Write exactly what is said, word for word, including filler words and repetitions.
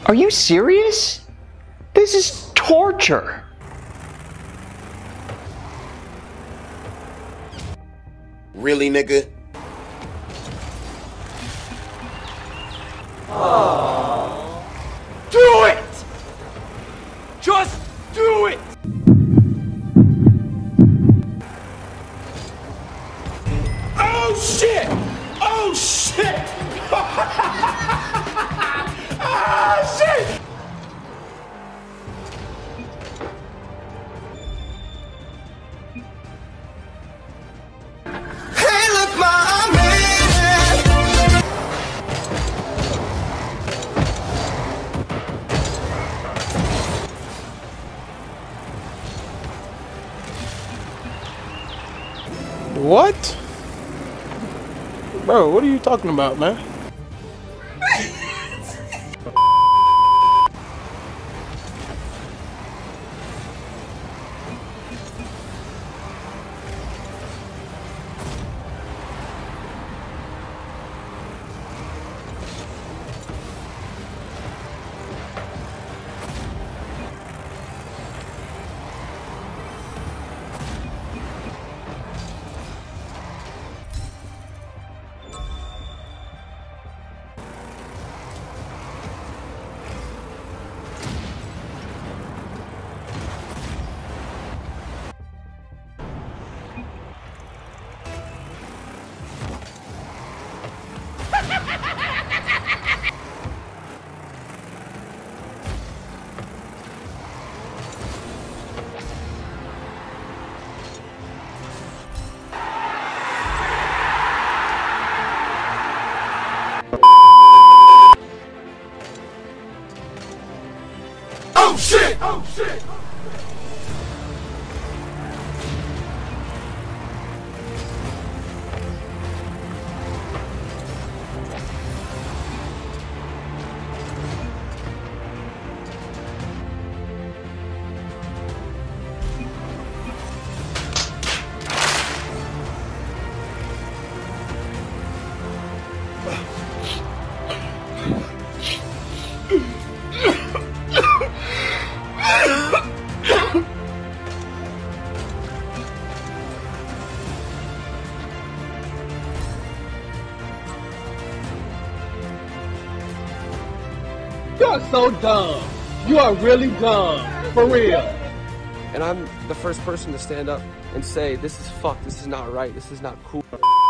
Are you serious? This is torture. Really, nigga? Aww. Do it! Just do it! Oh shit! Oh shit! Ah shit! Hey, look, ma, I made it! What? Bro, what are you talking about, man? Oh shit! Oh shit! You are so dumb. You are really dumb. For real. And I'm the first person to stand up and say, this is fucked, this is not right, this is not cool.